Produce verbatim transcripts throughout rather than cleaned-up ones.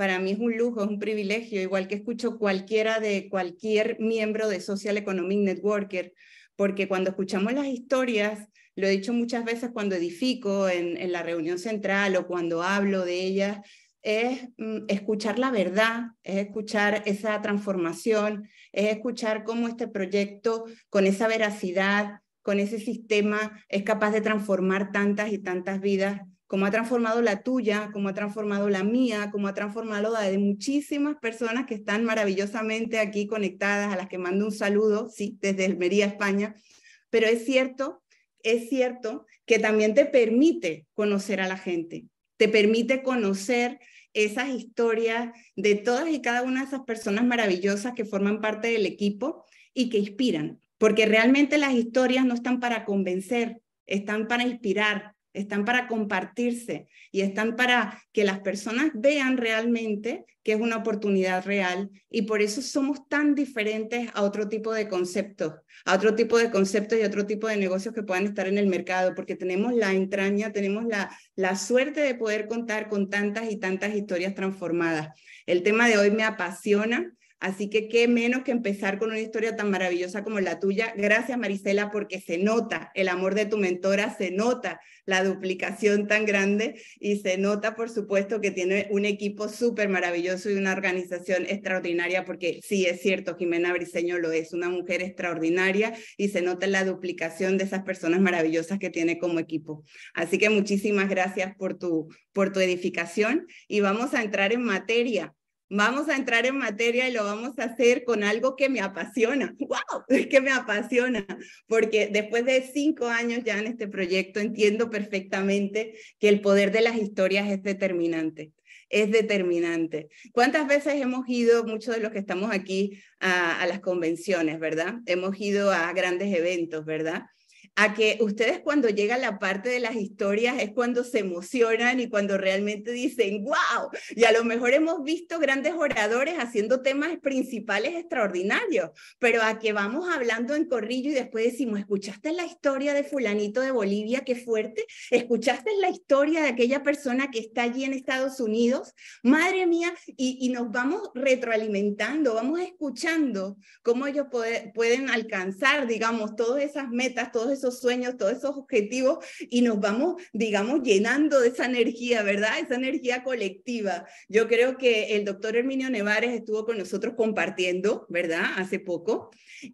para mí es un lujo, es un privilegio, igual que escucho cualquiera de cualquier miembro de Social Economic Networker, porque cuando escuchamos las historias, lo he dicho muchas veces cuando edifico en, en la reunión central o cuando hablo de ellas, es mm, escuchar la verdad, es escuchar esa transformación, es escuchar cómo este proyecto, con esa veracidad, con ese sistema, es capaz de transformar tantas y tantas vidas, cómo ha transformado la tuya, cómo ha transformado la mía, cómo ha transformado la de muchísimas personas que están maravillosamente aquí conectadas, a las que mando un saludo, sí, desde Almería, España. Pero es cierto, es cierto que también te permite conocer a la gente, te permite conocer esas historias de todas y cada una de esas personas maravillosas que forman parte del equipo y que inspiran, porque realmente las historias no están para convencer, están para inspirar, están para compartirse y están para que las personas vean realmente que es una oportunidad real, y por eso somos tan diferentes a otro tipo de conceptos, a otro tipo de conceptos y otro tipo de negocios que puedan estar en el mercado, porque tenemos la entraña, tenemos la, la suerte de poder contar con tantas y tantas historias transformadas. El tema de hoy me apasiona. Así que qué menos que empezar con una historia tan maravillosa como la tuya. Gracias, Marisela, porque se nota el amor de tu mentora, se nota la duplicación tan grande y se nota, por supuesto, que tiene un equipo súper maravilloso y una organización extraordinaria, porque sí, es cierto, Jimena Briceño lo es, una mujer extraordinaria, y se nota la duplicación de esas personas maravillosas que tiene como equipo. Así que muchísimas gracias por tu, por tu edificación, y vamos a entrar en materia. Vamos a entrar en materia y lo vamos a hacer con algo que me apasiona. ¡Wow! Es que me apasiona, porque después de cinco años ya en este proyecto entiendo perfectamente que el poder de las historias es determinante. Es determinante. ¿Cuántas veces hemos ido, muchos de los que estamos aquí, a, a las convenciones, ¿verdad? Hemos ido a grandes eventos, ¿verdad? A que ustedes cuando llega la parte de las historias es cuando se emocionan y cuando realmente dicen ¡wow! Y a lo mejor hemos visto grandes oradores haciendo temas principales extraordinarios, pero a que vamos hablando en corrillo y después decimos, ¿escuchaste la historia de fulanito de Bolivia? ¡Qué fuerte! ¿Escuchaste la historia de aquella persona que está allí en Estados Unidos? ¡Madre mía! Y, y nos vamos retroalimentando, vamos escuchando cómo ellos puede, pueden alcanzar, digamos, todas esas metas, todos esos sueños, todos esos objetivos, y nos vamos, digamos, llenando de esa energía, ¿verdad? Esa energía colectiva. Yo creo que el doctor Herminio Nevares estuvo con nosotros compartiendo, ¿verdad? Hace poco,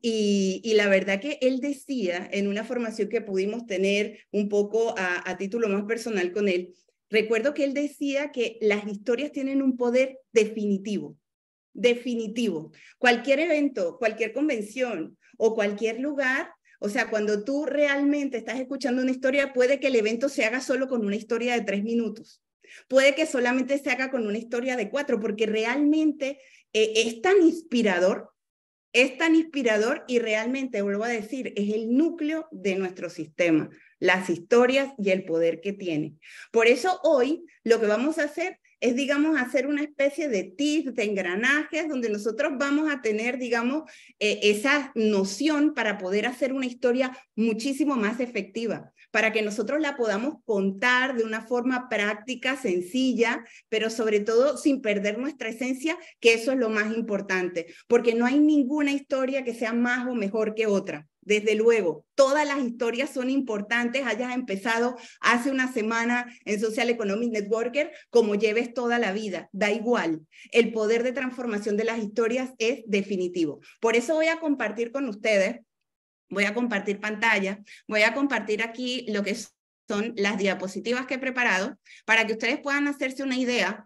y, y la verdad que él decía, en una formación que pudimos tener un poco a, a título más personal con él, recuerdo que él decía que las historias tienen un poder definitivo. Definitivo. Cualquier evento, cualquier convención o cualquier lugar, o sea, cuando tú realmente estás escuchando una historia, puede que el evento se haga solo con una historia de tres minutos. Puede que solamente se haga con una historia de cuatro, porque realmente eh, es tan inspirador, es tan inspirador y realmente, vuelvo a decir, es el núcleo de nuestro sistema, las historias y el poder que tienen. Por eso hoy lo que vamos a hacer es, digamos, hacer una especie de tips, de engranajes, donde nosotros vamos a tener, digamos, eh, esa noción para poder hacer una historia muchísimo más efectiva, para que nosotros la podamos contar de una forma práctica, sencilla, pero sobre todo sin perder nuestra esencia, que eso es lo más importante, porque no hay ninguna historia que sea más o mejor que otra. Desde luego, todas las historias son importantes, hayas empezado hace una semana en Social Economic Networker, como lleves toda la vida, da igual. El poder de transformación de las historias es definitivo. Por eso voy a compartir con ustedes, voy a compartir pantalla, voy a compartir aquí lo que son las diapositivas que he preparado para que ustedes puedan hacerse una idea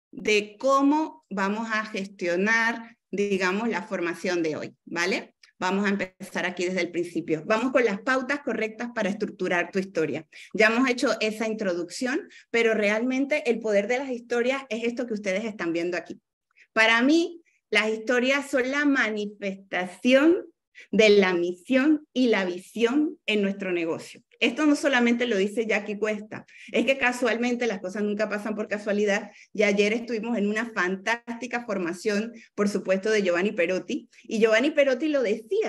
de cómo vamos a gestionar, digamos, la formación de hoy, ¿vale? Vamos a empezar aquí desde el principio. Vamos con las pautas correctas para estructurar tu historia. Ya hemos hecho esa introducción, pero realmente el poder de las historias es esto que ustedes están viendo aquí. Para mí, las historias son la manifestación de la misión y la visión en nuestro negocio. Esto no solamente lo dice Jackie Cuesta, es que casualmente las cosas nunca pasan por casualidad, y ayer estuvimos en una fantástica formación, por supuesto, de Giovanni Perotti, y Giovanni Perotti lo decía,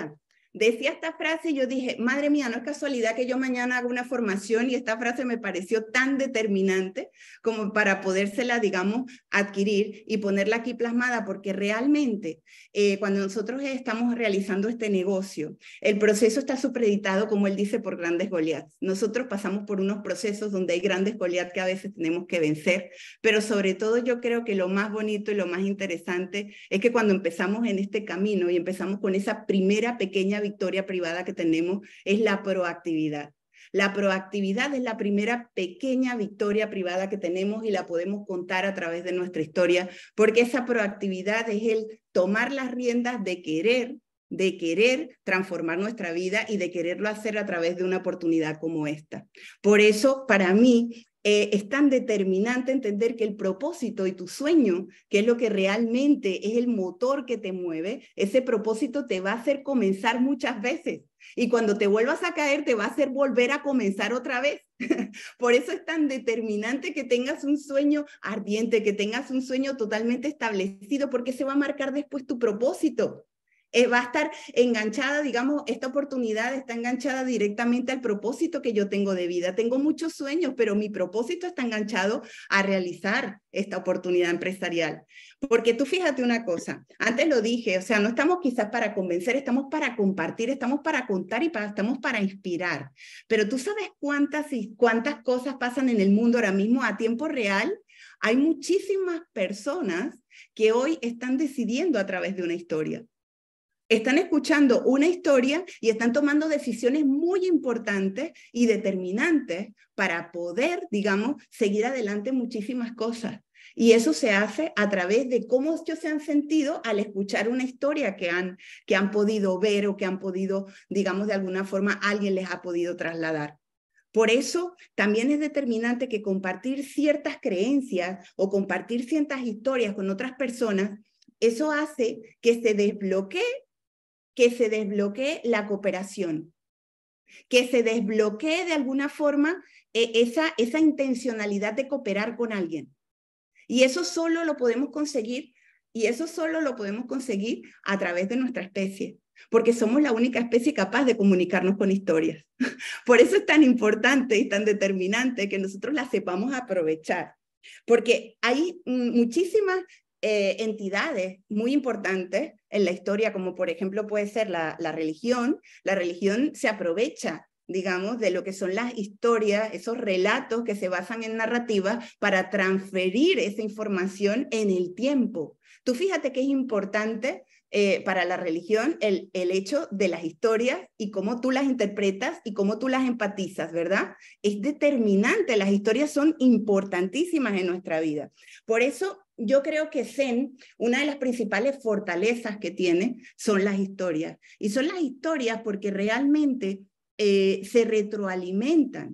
decía esta frase y yo dije, madre mía, no es casualidad que yo mañana haga una formación y esta frase me pareció tan determinante como para podérsela, digamos, adquirir y ponerla aquí plasmada, porque realmente eh, cuando nosotros estamos realizando este negocio, el proceso está supeditado, como él dice, por grandes Goliaths. Nosotros pasamos por unos procesos donde hay grandes Goliaths que a veces tenemos que vencer, pero sobre todo yo creo que lo más bonito y lo más interesante es que cuando empezamos en este camino y empezamos con esa primera pequeña victoria privada que tenemos, es la proactividad. La proactividad es la primera pequeña victoria privada que tenemos y la podemos contar a través de nuestra historia, porque esa proactividad es el tomar las riendas de querer, de querer transformar nuestra vida y de quererlo hacer a través de una oportunidad como esta. Por eso, para mí, Eh, es tan determinante entender que el propósito y tu sueño, que es lo que realmente es el motor que te mueve, ese propósito te va a hacer comenzar muchas veces. Y cuando te vuelvas a caer, te va a hacer volver a comenzar otra vez. Por eso es tan determinante que tengas un sueño ardiente, que tengas un sueño totalmente establecido, porque se va a marcar después tu propósito. Eh, va a estar enganchada, digamos, esta oportunidad está enganchada directamente al propósito que yo tengo de vida. Tengo muchos sueños, pero mi propósito está enganchado a realizar esta oportunidad empresarial. Porque tú fíjate una cosa, antes lo dije, o sea, no estamos quizás para convencer, estamos para compartir, estamos para contar y para, estamos para inspirar. Pero tú sabes cuántas y cuántas cosas pasan en el mundo ahora mismo a tiempo real. Hay muchísimas personas que hoy están decidiendo a través de una historia. Están escuchando una historia y están tomando decisiones muy importantes y determinantes para poder, digamos, seguir adelante muchísimas cosas. Y eso se hace a través de cómo ellos se han sentido al escuchar una historia que han, que han podido ver o que han podido, digamos, de alguna forma alguien les ha podido trasladar. Por eso también es determinante que compartir ciertas creencias o compartir ciertas historias con otras personas, eso hace que se desbloquee que se desbloquee la cooperación, que se desbloquee de alguna forma eh, esa, esa intencionalidad de cooperar con alguien. Y eso solo lo podemos conseguir, y eso solo lo podemos conseguir a través de nuestra especie, porque somos la única especie capaz de comunicarnos con historias. Por eso es tan importante y tan determinante que nosotros las sepamos aprovechar, porque hay muchísimas Eh, entidades muy importantes en la historia, como por ejemplo puede ser la, la religión. La religión se aprovecha, digamos, de lo que son las historias, esos relatos que se basan en narrativas para transferir esa información en el tiempo. Tú fíjate que es importante eh, para la religión el, el hecho de las historias y cómo tú las interpretas y cómo tú las empatizas, ¿verdad? Es determinante, las historias son importantísimas en nuestra vida. Por eso yo creo que Zen, una de las principales fortalezas que tiene son las historias. Y son las historias porque realmente eh, se retroalimentan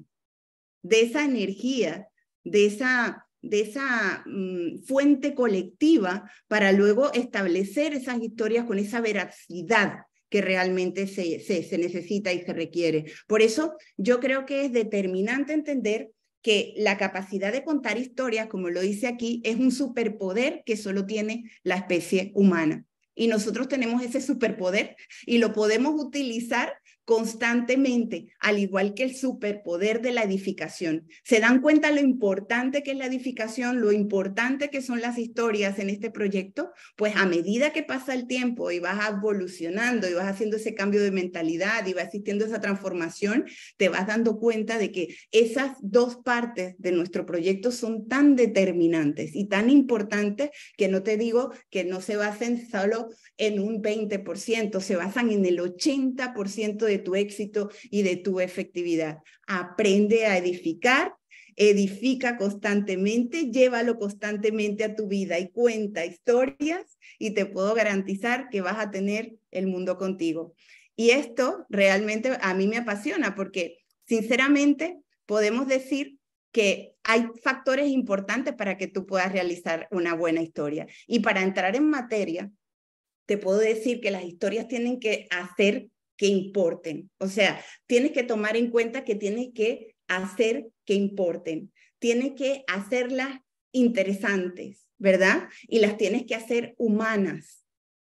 de esa energía, de esa, de esa um, fuente colectiva para luego establecer esas historias con esa veracidad que realmente se, se, se necesita y se requiere. Por eso yo creo que es determinante entender que la capacidad de contar historias, como lo dice aquí, es un superpoder que solo tiene la especie humana. Y nosotros tenemos ese superpoder y lo podemos utilizar constantemente, al igual que el superpoder de la edificación. ¿Se dan cuenta lo importante que es la edificación, lo importante que son las historias en este proyecto? Pues a medida que pasa el tiempo y vas evolucionando y vas haciendo ese cambio de mentalidad y va existiendo esa transformación, te vas dando cuenta de que esas dos partes de nuestro proyecto son tan determinantes y tan importantes que no te digo que no se basen solo en un veinte por ciento, se basan en el ochenta por ciento de tu éxito y de tu efectividad. Aprende a edificar, edifica constantemente, llévalo constantemente a tu vida y cuenta historias y te puedo garantizar que vas a tener el mundo contigo. Y esto realmente a mí me apasiona porque sinceramente podemos decir que hay factores importantes para que tú puedas realizar una buena historia. Y para entrar en materia, te puedo decir que las historias tienen que hacer que importen. O sea, tienes que tomar en cuenta que tienes que hacer que importen. Tienes que hacerlas interesantes, ¿verdad? Y las tienes que hacer humanas.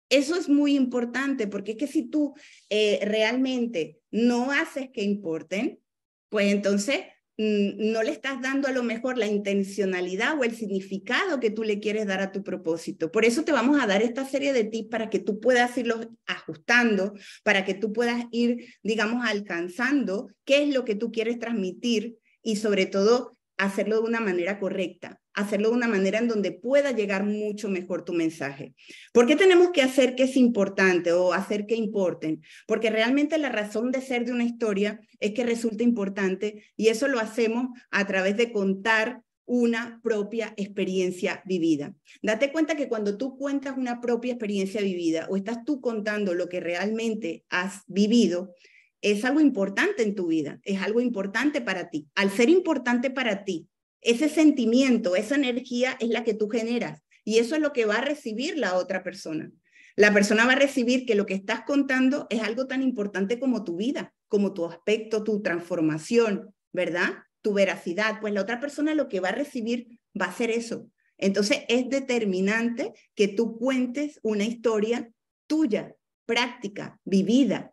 Eso es muy importante, porque es que si tú eh, realmente no haces que importen, pues entonces mmm, no le estás dando a lo mejor la intencionalidad o el significado que tú le quieres dar a tu propósito. Por eso te vamos a dar esta serie de tips para que tú puedas irlos ajustando, para que tú puedas ir, digamos, alcanzando qué es lo que tú quieres transmitir y sobre todo hacerlo de una manera correcta, hacerlo de una manera en donde pueda llegar mucho mejor tu mensaje. ¿Por qué tenemos que hacer que es importante o hacer que importen? Porque realmente la razón de ser de una historia es que resulta importante y eso lo hacemos a través de contar una propia experiencia vivida. Date cuenta que cuando tú cuentas una propia experiencia vivida o estás tú contando lo que realmente has vivido, es algo importante en tu vida, es algo importante para ti. Al ser importante para ti, ese sentimiento, esa energía es la que tú generas y eso es lo que va a recibir la otra persona. La persona va a recibir que lo que estás contando es algo tan importante como tu vida, como tu aspecto, tu transformación, ¿verdad? Tu veracidad. Pues la otra persona lo que va a recibir va a ser eso. Entonces es determinante que tú cuentes una historia tuya, práctica, vivida.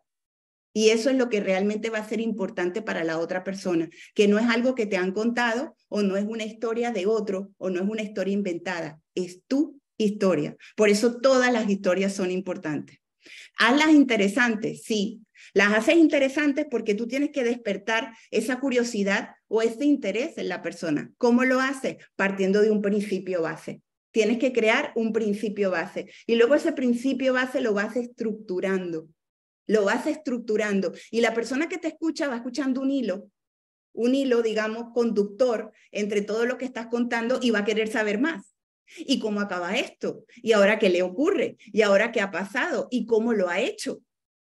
Y eso es lo que realmente va a ser importante para la otra persona, que no es algo que te han contado o no es una historia de otro o no es una historia inventada, es tu historia. Por eso todas las historias son importantes. Hazlas interesantes, sí. Las haces interesantes porque tú tienes que despertar esa curiosidad o ese interés en la persona. ¿Cómo lo haces? Partiendo de un principio base. Tienes que crear un principio base y luego ese principio base lo vas estructurando. Lo vas estructurando y la persona que te escucha va escuchando un hilo, un hilo, digamos, conductor entre todo lo que estás contando y va a querer saber más. ¿Y cómo acaba esto? ¿Y ahora qué le ocurre? ¿Y ahora qué ha pasado? ¿Y cómo lo ha hecho?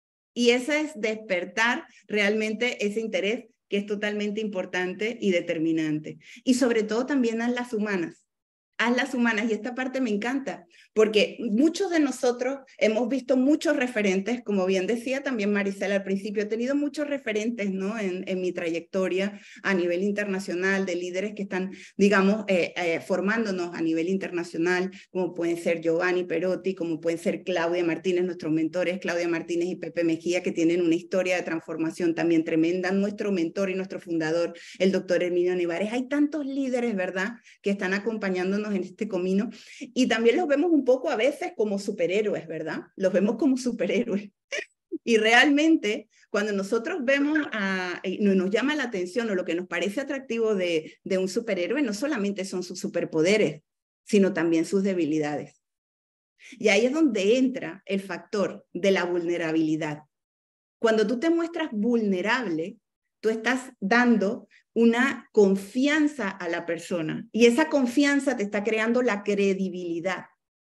Y ese es despertar realmente ese interés que es totalmente importante y determinante. Y sobre todo también haz las humanas. Haz las humanas, y esta parte me encanta, porque muchos de nosotros hemos visto muchos referentes, como bien decía también Maricela al principio, he tenido muchos referentes, ¿no? en, en mi trayectoria a nivel internacional, de líderes que están, digamos, eh, eh, formándonos a nivel internacional, como pueden ser Giovanni Perotti, como pueden ser Claudia Martínez, nuestros mentores, Claudia Martínez y Pepe Mejía, que tienen una historia de transformación también tremenda, nuestro mentor y nuestro fundador, el doctor Herminio Nevares. Hay tantos líderes, ¿verdad?, que están acompañándonos en este camino y también los vemos un poco a veces como superhéroes, ¿verdad? Los vemos como superhéroes. Y realmente cuando nosotros vemos, a, no, nos llama la atención o lo que nos parece atractivo de, de un superhéroe, no solamente son sus superpoderes, sino también sus debilidades. Y ahí es donde entra el factor de la vulnerabilidad. Cuando tú te muestras vulnerable, tú estás dando una confianza a la persona y esa confianza te está creando la credibilidad.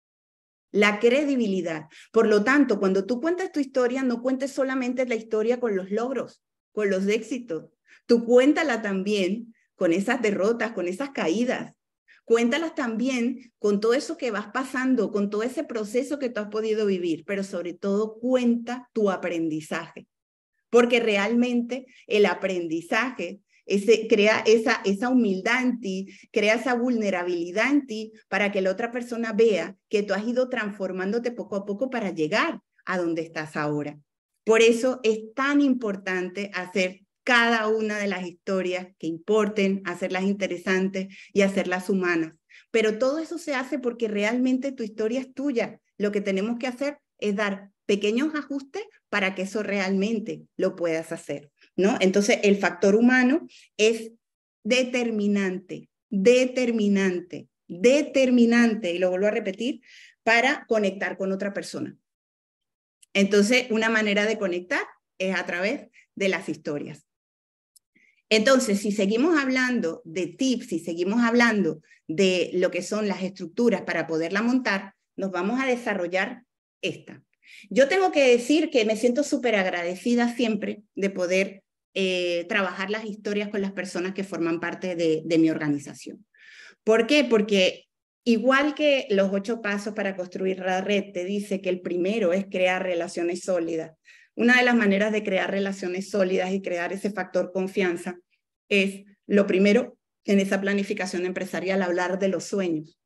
La credibilidad. Por lo tanto, cuando tú cuentas tu historia, no cuentes solamente la historia con los logros, con los éxitos. Tú cuéntala también con esas derrotas, con esas caídas. Cuéntalas también con todo eso que vas pasando, con todo ese proceso que tú has podido vivir, pero sobre todo cuenta tu aprendizaje. Porque realmente el aprendizaje ese, crea esa, esa humildad en ti, crea esa vulnerabilidad en ti para que la otra persona vea que tú has ido transformándote poco a poco para llegar a donde estás ahora. Por eso es tan importante hacer cada una de las historias que importen, hacerlas interesantes y hacerlas humanas. Pero todo eso se hace porque realmente tu historia es tuya. Lo que tenemos que hacer es dar pequeños ajustes para que eso realmente lo puedas hacer, ¿no? Entonces, el factor humano es determinante, determinante, determinante, y lo vuelvo a repetir, para conectar con otra persona. Entonces, una manera de conectar es a través de las historias. Entonces, si seguimos hablando de tips, si seguimos hablando de lo que son las estructuras para poderla montar, nos vamos a desarrollar esta. Yo tengo que decir que me siento súper agradecida siempre de poder eh, trabajar las historias con las personas que forman parte de, de mi organización. ¿Por qué? Porque igual que los ocho pasos para construir la red te dice que el primero es crear relaciones sólidas. Una de las maneras de crear relaciones sólidas y crear ese factor confianza es, lo primero, en esa planificación empresarial, hablar de los sueños.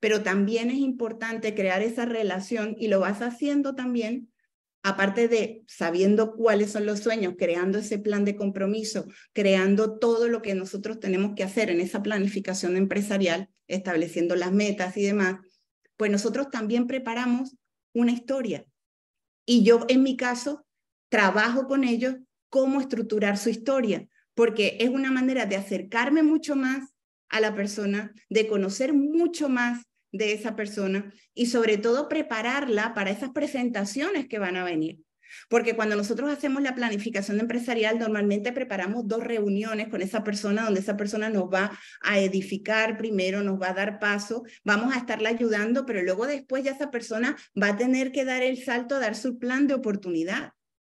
pero también es importante crear esa relación y lo vas haciendo también, aparte de sabiendo cuáles son los sueños, creando ese plan de compromiso, creando todo lo que nosotros tenemos que hacer en esa planificación empresarial, estableciendo las metas y demás, pues nosotros también preparamos una historia. Y yo, en mi caso, trabajo con ellos cómo estructurar su historia, porque es una manera de acercarme mucho más a la persona, de conocer mucho más de esa persona y sobre todo prepararla para esas presentaciones que van a venir. Porque cuando nosotros hacemos la planificación empresarial, normalmente preparamos dos reuniones con esa persona, donde esa persona nos va a edificar primero, nos va a dar paso, vamos a estarla ayudando, pero luego después ya esa persona va a tener que dar el salto a dar su plan de oportunidad.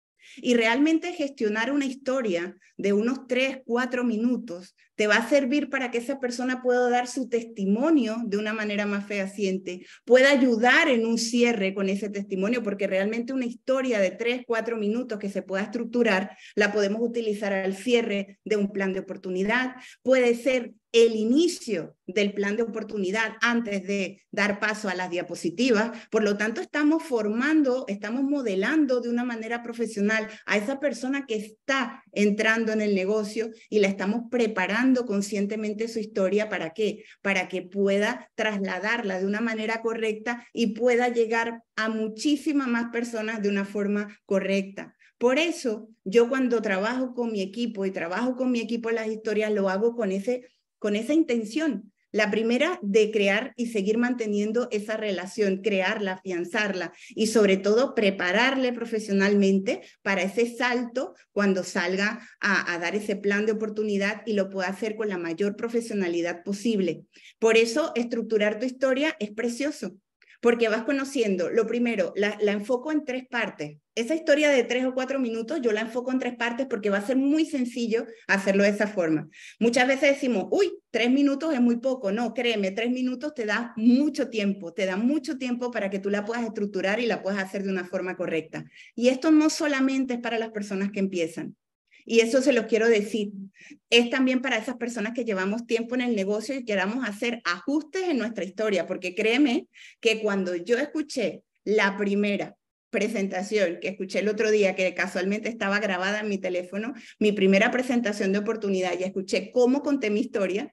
Y realmente gestionar una historia de unos tres, cuatro minutos te va a servir para que esa persona pueda dar su testimonio de una manera más fehaciente, pueda ayudar en un cierre con ese testimonio, porque realmente una historia de tres, cuatro minutos que se pueda estructurar, la podemos utilizar al cierre de un plan de oportunidad, puede ser el inicio del plan de oportunidad antes de dar paso a las diapositivas. Por lo tanto, estamos formando, estamos modelando de una manera profesional a esa persona que está entrando en el negocio y la estamos preparando conscientemente su historia. ¿Para qué? Para que pueda trasladarla de una manera correcta y pueda llegar a muchísimas más personas de una forma correcta. Por eso, yo cuando trabajo con mi equipo y trabajo con mi equipo en las historias, lo hago con ese con esa intención. La primera, de crear y seguir manteniendo esa relación, crearla, afianzarla y sobre todo prepararle profesionalmente para ese salto cuando salga a, a dar ese plan de oportunidad y lo pueda hacer con la mayor profesionalidad posible. Por eso, estructurar tu historia es precioso, porque vas conociendo, lo primero, la, la enfoco en tres partes. Esa historia de tres o cuatro minutos yo la enfoco en tres partes porque va a ser muy sencillo hacerlo de esa forma. Muchas veces decimos, uy, tres minutos es muy poco. No, créeme, tres minutos te da mucho tiempo, te da mucho tiempo para que tú la puedas estructurar y la puedas hacer de una forma correcta. Y esto no solamente es para las personas que empiezan. Y eso se los quiero decir. Es también para esas personas que llevamos tiempo en el negocio y queramos hacer ajustes en nuestra historia, porque créeme que cuando yo escuché la primera presentación que escuché el otro día, que casualmente estaba grabada en mi teléfono, mi primera presentación de oportunidad, y escuché cómo conté mi historia,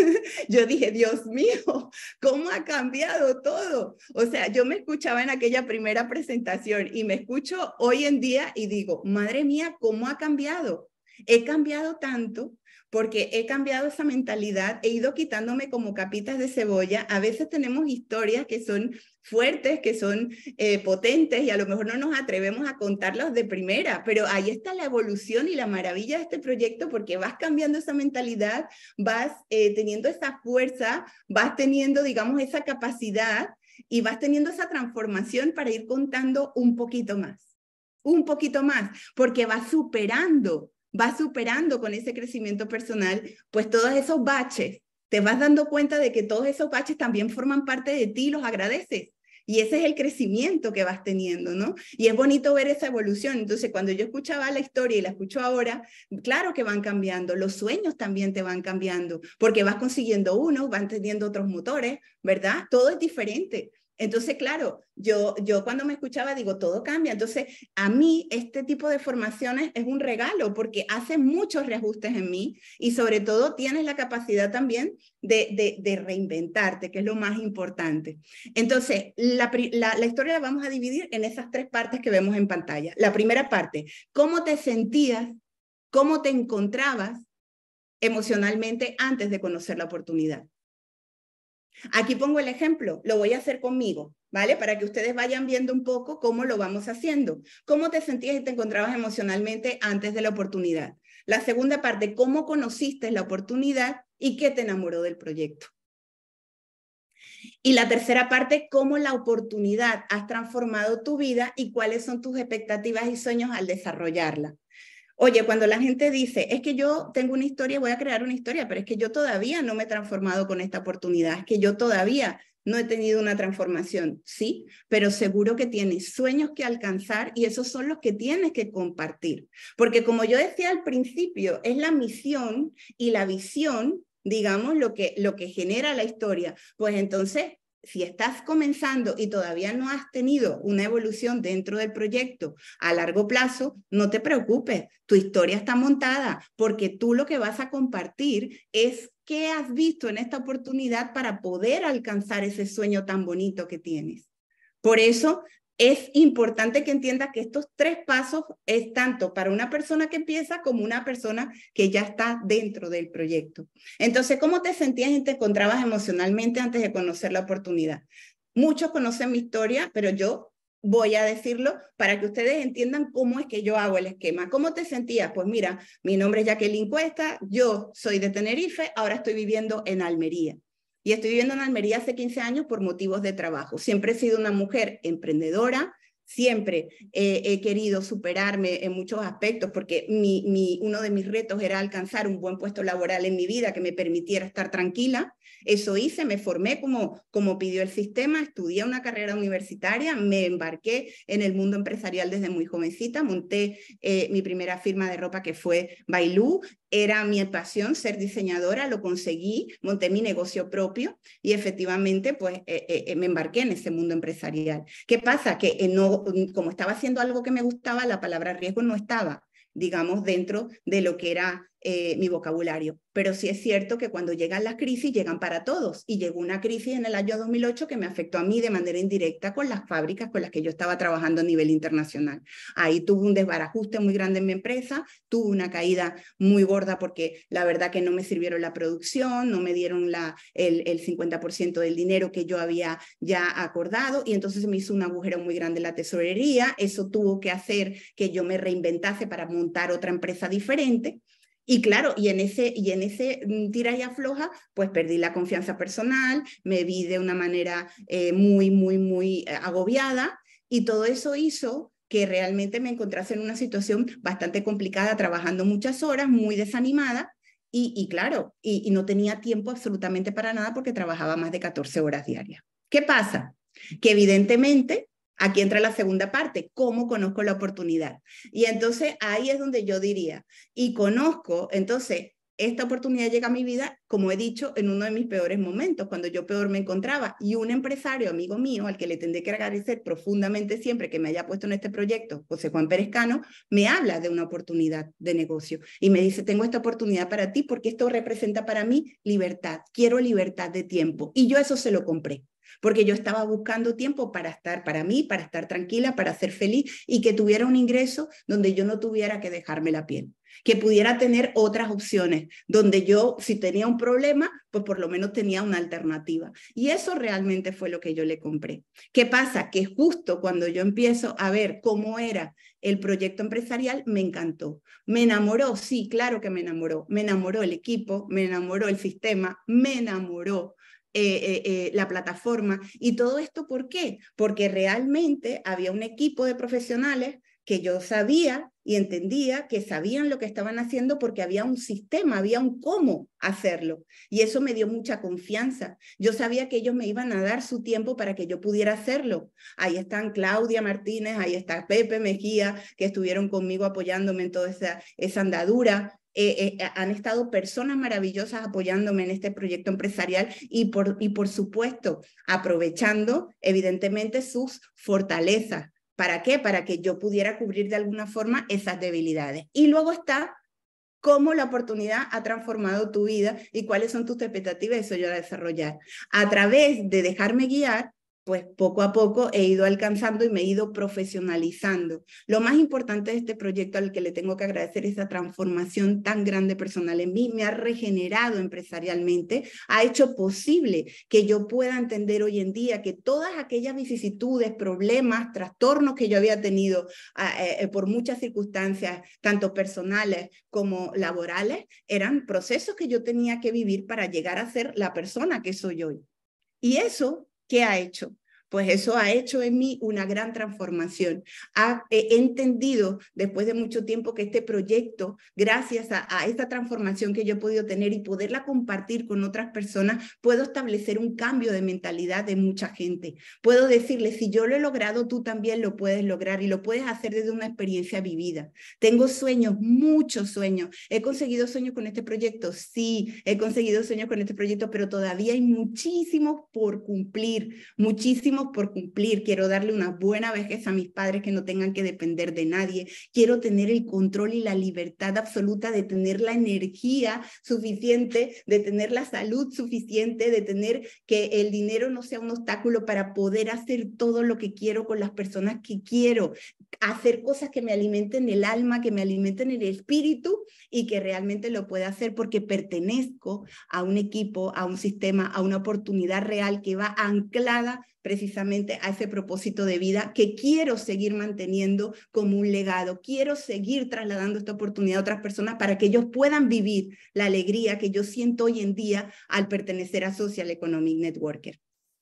yo dije, Dios mío, ¿cómo ha cambiado todo? O sea, yo me escuchaba en aquella primera presentación y me escucho hoy en día y digo, madre mía, ¿cómo ha cambiado? He cambiado tanto porque he cambiado esa mentalidad, he ido quitándome como capitas de cebolla. A veces tenemos historias que son fuertes, que son eh, potentes y a lo mejor no nos atrevemos a contarlas de primera, pero ahí está la evolución y la maravilla de este proyecto, porque vas cambiando esa mentalidad, vas eh, teniendo esa fuerza, vas teniendo, digamos, esa capacidad y vas teniendo esa transformación para ir contando un poquito más, un poquito más, porque vas superando vas superando con ese crecimiento personal, pues todos esos baches, te vas dando cuenta de que todos esos baches también forman parte de ti y los agradeces. Y ese es el crecimiento que vas teniendo, ¿no? Y es bonito ver esa evolución. Entonces, cuando yo escuchaba la historia y la escucho ahora, claro que van cambiando. Los sueños también te van cambiando, porque vas consiguiendo unos, van teniendo otros motores, ¿verdad? Todo es diferente. Entonces, claro, yo, yo cuando me escuchaba digo, todo cambia. Entonces, a mí este tipo de formaciones es un regalo porque hace muchos reajustes en mí y sobre todo tienes la capacidad también de, de, de reinventarte, que es lo más importante. Entonces, la, la, la historia la vamos a dividir en esas tres partes que vemos en pantalla. La primera parte, ¿cómo te sentías? ¿Cómo te encontrabas emocionalmente antes de conocer la oportunidad? Aquí pongo el ejemplo, lo voy a hacer conmigo, ¿vale? Para que ustedes vayan viendo un poco cómo lo vamos haciendo. ¿Cómo te sentías y te encontrabas emocionalmente antes de la oportunidad? La segunda parte, ¿cómo conociste la oportunidad y qué te enamoró del proyecto? Y la tercera parte, ¿cómo la oportunidad has transformado tu vida y cuáles son tus expectativas y sueños al desarrollarla? Oye, cuando la gente dice, es que yo tengo una historia, voy a crear una historia, pero es que yo todavía no me he transformado con esta oportunidad, es que yo todavía no he tenido una transformación, sí, pero seguro que tienes sueños que alcanzar y esos son los que tienes que compartir. Porque como yo decía al principio, es la misión y la visión, digamos, lo que, lo que genera la historia. Pues entonces, si estás comenzando y todavía no has tenido una evolución dentro del proyecto a largo plazo, no te preocupes, tu historia está montada, porque tú lo que vas a compartir es qué has visto en esta oportunidad para poder alcanzar ese sueño tan bonito que tienes. Por eso es importante que entiendas que estos tres pasos es tanto para una persona que empieza como una persona que ya está dentro del proyecto. Entonces, ¿cómo te sentías y te encontrabas emocionalmente antes de conocer la oportunidad? Muchos conocen mi historia, pero yo voy a decirlo para que ustedes entiendan cómo es que yo hago el esquema. ¿Cómo te sentías? Pues mira, mi nombre es Jacqueline Cuesta, yo soy de Tenerife, ahora estoy viviendo en Almería. Y estoy viviendo en Almería hace quince años por motivos de trabajo. Siempre he sido una mujer emprendedora, siempre eh, he querido superarme en muchos aspectos porque mi, mi, uno de mis retos era alcanzar un buen puesto laboral en mi vida que me permitiera estar tranquila. Eso hice, me formé como, como pidió el sistema, estudié una carrera universitaria, me embarqué en el mundo empresarial desde muy jovencita, monté eh, mi primera firma de ropa que fue Bailú. Era mi pasión ser diseñadora, lo conseguí, monté mi negocio propio y efectivamente pues eh, eh, me embarqué en ese mundo empresarial. ¿Qué pasa? Que eh, no, como estaba haciendo algo que me gustaba, la palabra riesgo no estaba, digamos, dentro de lo que era eh, mi vocabulario. Pero sí es cierto que cuando llegan las crisis, llegan para todos. Y llegó una crisis en el año dos mil ocho que me afectó a mí de manera indirecta con las fábricas con las que yo estaba trabajando a nivel internacional. Ahí tuve un desbarajuste muy grande en mi empresa, tuve una caída muy gorda porque la verdad que no me sirvieron la producción, no me dieron la, el, el cincuenta por ciento del dinero que yo había ya acordado y entonces me hizo un agujero muy grande en la tesorería. Eso tuvo que hacer que yo me reinventase para montar otra empresa diferente. Y claro, y en ese, y en ese tira y afloja, pues perdí la confianza personal, me vi de una manera eh, muy, muy, muy agobiada y todo eso hizo que realmente me encontrase en una situación bastante complicada, trabajando muchas horas, muy desanimada y, y claro, y, y no tenía tiempo absolutamente para nada porque trabajaba más de catorce horas diarias. ¿Qué pasa? Que evidentemente aquí entra la segunda parte, ¿cómo conozco la oportunidad? Y entonces ahí es donde yo diría, y conozco, entonces, esta oportunidad llega a mi vida, como he dicho, en uno de mis peores momentos, cuando yo peor me encontraba, y un empresario, amigo mío, al que le tendré que agradecer profundamente siempre que me haya puesto en este proyecto, José Juan Pérez Cano, me habla de una oportunidad de negocio, y me dice, tengo esta oportunidad para ti, porque esto representa para mí libertad, quiero libertad de tiempo, y yo eso se lo compré. Porque yo estaba buscando tiempo para estar para mí, para estar tranquila, para ser feliz y que tuviera un ingreso donde yo no tuviera que dejarme la piel, que pudiera tener otras opciones, donde yo si tenía un problema, pues por lo menos tenía una alternativa. Y eso realmente fue lo que yo le compré. ¿Qué pasa? Que justo cuando yo empiezo a ver cómo era el proyecto empresarial, me encantó. Me enamoró, sí, claro que me enamoró. Me enamoró el equipo, me enamoró el sistema, me enamoró Eh, eh, eh, la plataforma y todo esto, ¿por qué? Porque realmente había un equipo de profesionales que yo sabía y entendía que sabían lo que estaban haciendo porque había un sistema, había un cómo hacerlo y eso me dio mucha confianza. Yo sabía que ellos me iban a dar su tiempo para que yo pudiera hacerlo. Ahí están Claudia Martínez, ahí está Pepe Mejía, que estuvieron conmigo apoyándome en toda esa, esa andadura. Eh, eh, han estado personas maravillosas apoyándome en este proyecto empresarial y por, y por supuesto aprovechando evidentemente sus fortalezas. ¿Para qué? Para que yo pudiera cubrir de alguna forma esas debilidades. Y luego está cómo la oportunidad ha transformado tu vida y cuáles son tus expectativas, eso yo a desarrollar. A través de dejarme guiar, pues poco a poco he ido alcanzando y me he ido profesionalizando. Lo más importante de este proyecto al que le tengo que agradecer es esa transformación tan grande personal en mí, me ha regenerado empresarialmente, ha hecho posible que yo pueda entender hoy en día que todas aquellas vicisitudes, problemas, trastornos que yo había tenido eh, por muchas circunstancias, tanto personales como laborales, eran procesos que yo tenía que vivir para llegar a ser la persona que soy hoy. Y eso, ¿qué ha hecho? pues eso ha hecho en mí una gran transformación. Ha, he entendido después de mucho tiempo que este proyecto, gracias a, a esta transformación que yo he podido tener y poderla compartir con otras personas, puedo establecer un cambio de mentalidad de mucha gente. Puedo decirle, si yo lo he logrado, tú también lo puedes lograr y lo puedes hacer desde una experiencia vivida. Tengo sueños, muchos sueños. ¿He conseguido sueños con este proyecto? Sí, he conseguido sueños con este proyecto, pero todavía hay muchísimos por cumplir, muchísimos por cumplir. Quiero darle una buena vejez a mis padres que no tengan que depender de nadie. Quiero tener el control y la libertad absoluta de tener la energía suficiente, de tener la salud suficiente, de tener que el dinero no sea un obstáculo para poder hacer todo lo que quiero con las personas que quiero, hacer cosas que me alimenten el alma, que me alimenten el espíritu y que realmente lo pueda hacer porque pertenezco a un equipo, a un sistema, a una oportunidad real que va anclada precisamente a ese propósito de vida que quiero seguir manteniendo como un legado. Quiero seguir trasladando esta oportunidad a otras personas para que ellos puedan vivir la alegría que yo siento hoy en día al pertenecer a Social Economic Networker.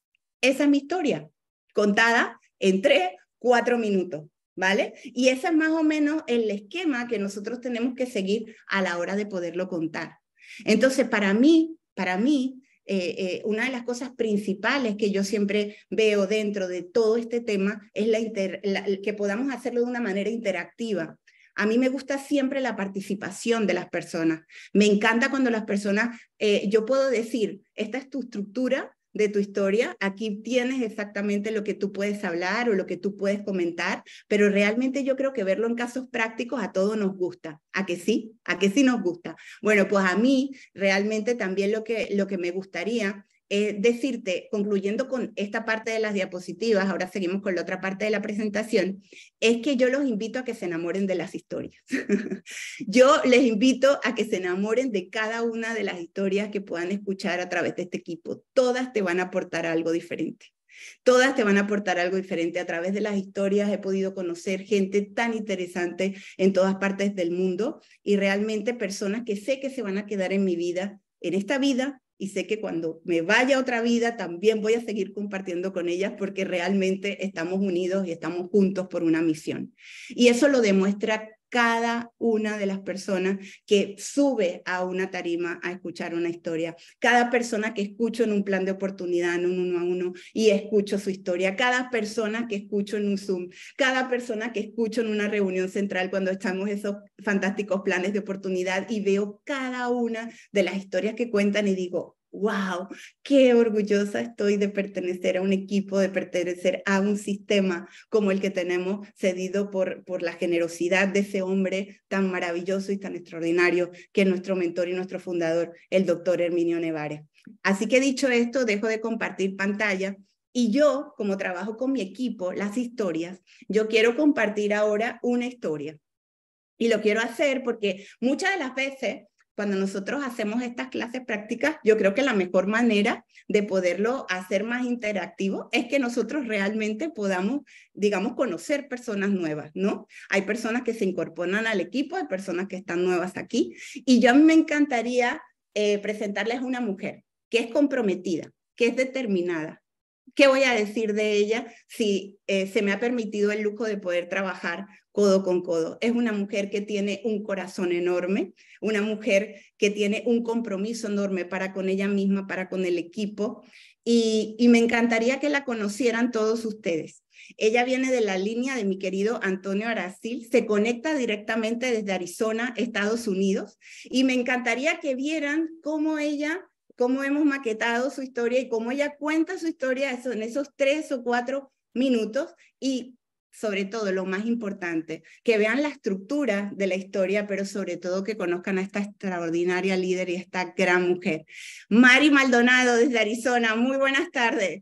Esa es mi historia, contada en tres, cuatro minutos, ¿vale? Y ese es más o menos el esquema que nosotros tenemos que seguir a la hora de poderlo contar. Entonces, para mí, para mí, Eh, eh, una de las cosas principales que yo siempre veo dentro de todo este tema es la inter, la, que podamos hacerlo de una manera interactiva. A mí me gusta siempre la participación de las personas. Me encanta cuando las personas, eh, yo puedo decir, esta es tu estructura de tu historia, aquí tienes exactamente lo que tú puedes hablar o lo que tú puedes comentar, pero realmente yo creo que verlo en casos prácticos a todos nos gusta. ¿A que sí? ¿A que sí nos gusta? Bueno, pues a mí realmente también lo que, lo que me gustaría es decirte, concluyendo con esta parte de las diapositivas, ahora seguimos con la otra parte de la presentación, es que yo los invito a que se enamoren de las historias. Yo les invito a que se enamoren de cada una de las historias que puedan escuchar a través de este equipo. Todas te van a aportar algo diferente. Todas te van a aportar algo diferente. A través de las historias he podido conocer gente tan interesante en todas partes del mundo y realmente personas que sé que se van a quedar en mi vida, en esta vida, y sé que cuando me vaya a otra vida también voy a seguir compartiendo con ellas porque realmente estamos unidos y estamos juntos por una misión. Y eso lo demuestra cada una de las personas que sube a una tarima a escuchar una historia, cada persona que escucho en un plan de oportunidad, en un uno a uno, y escucho su historia, cada persona que escucho en un Zoom, cada persona que escucho en una reunión central cuando estamos esos fantásticos planes de oportunidad y veo cada una de las historias que cuentan y digo, wow, qué orgullosa estoy de pertenecer a un equipo, de pertenecer a un sistema como el que tenemos cedido por, por la generosidad de ese hombre tan maravilloso y tan extraordinario que es nuestro mentor y nuestro fundador, el doctor Herminio Nevares. Así que dicho esto, dejo de compartir pantalla y yo, como trabajo con mi equipo, las historias, yo quiero compartir ahora una historia. Y lo quiero hacer porque muchas de las veces cuando nosotros hacemos estas clases prácticas, yo creo que la mejor manera de poderlo hacer más interactivo es que nosotros realmente podamos, digamos, conocer personas nuevas, ¿no? Hay personas que se incorporan al equipo, hay personas que están nuevas aquí, y yo a mí me encantaría eh, presentarles a una mujer que es comprometida, que es determinada. ¿Qué voy a decir de ella si eh, se me ha permitido el lujo de poder trabajar codo con codo? Es una mujer que tiene un corazón enorme, una mujer que tiene un compromiso enorme para con ella misma, para con el equipo, y, y me encantaría que la conocieran todos ustedes. Ella viene de la línea de mi querido Antonio Aracil, se conecta directamente desde Arizona, Estados Unidos, y me encantaría que vieran cómo ella... cómo hemos maquetado su historia y cómo ella cuenta su historia en esos tres o cuatro minutos y sobre todo lo más importante, que vean la estructura de la historia, pero sobre todo que conozcan a esta extraordinaria líder y esta gran mujer. Mari Maldonado desde Arizona, muy buenas tardes.